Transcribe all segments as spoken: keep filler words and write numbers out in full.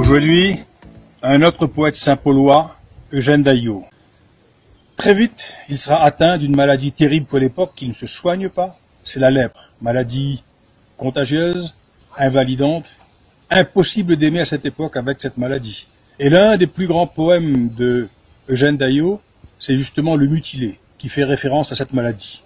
Aujourd'hui, un autre poète saint-paulois, Eugène Daillot. Très vite, il sera atteint d'une maladie terrible pour l'époque qui ne se soigne pas, c'est la lèpre, maladie contagieuse, invalidante, impossible d'aimer à cette époque avec cette maladie. Et l'un des plus grands poèmes de Eugène Daillot, c'est justement Le Mutilé, qui fait référence à cette maladie.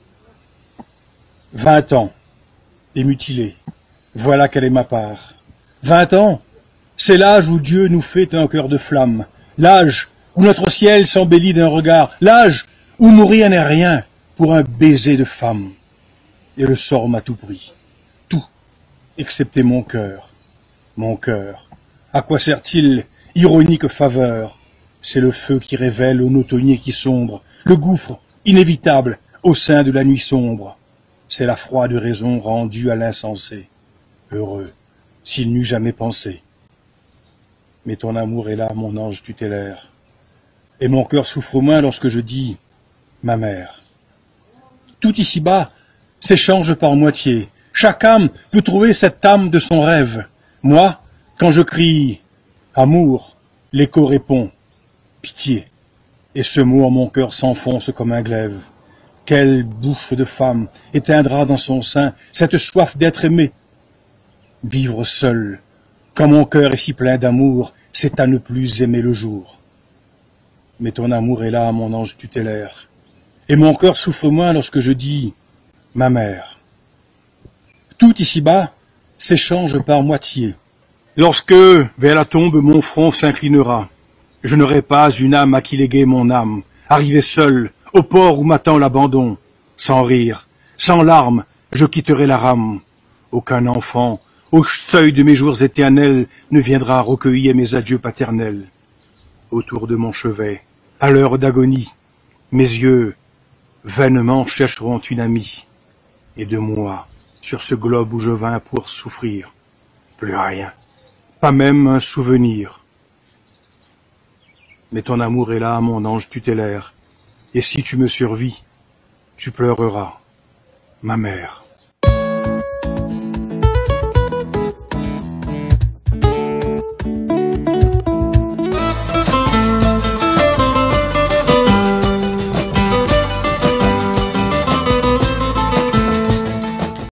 Vingt ans, et mutilé, voilà quelle est ma part. Vingt ans, c'est l'âge où Dieu nous fait un cœur de flamme, l'âge où notre ciel s'embellit d'un regard, l'âge où mourir n'est rien pour un baiser de femme. Et le sort m'a tout pris, tout, excepté mon cœur. Mon cœur, à quoi sert-il, ironique faveur? C'est le feu qui révèle au automnier qui sombre, le gouffre inévitable au sein de la nuit sombre. C'est la froide raison rendue à l'insensé. Heureux, s'il n'eût jamais pensé. Mais ton amour est là, mon ange tutélaire. Et mon cœur souffre moins lorsque je dis « ma mère ». Tout ici-bas s'échange par moitié. Chaque âme peut trouver cette âme de son rêve. Moi, quand je crie « amour », l'écho répond « pitié ». Et ce mot en mon cœur s'enfonce comme un glaive. Quelle bouche de femme éteindra dans son sein cette soif d'être aimé? Vivre seul, quand mon cœur est si plein d'amour, c'est à ne plus aimer le jour. Mais ton amour est là, mon ange tutélaire, et mon cœur souffre moins lorsque je dis « ma mère ». Tout ici-bas s'échange par moitié. Lorsque, vers la tombe, mon front s'inclinera, je n'aurai pas une âme à qui léguer mon âme, arrivé seul, au port où m'attend l'abandon. Sans rire, sans larmes, je quitterai la rame. Aucun enfant, au seuil de mes jours éternels, ne viendra recueillir mes adieux paternels. Autour de mon chevet, à l'heure d'agonie, mes yeux vainement chercheront une amie. Et de moi, sur ce globe où je vins pour souffrir, plus rien, pas même un souvenir. Mais ton amour est là, mon ange tutélaire, et si tu me survis, tu pleureras, ma mère.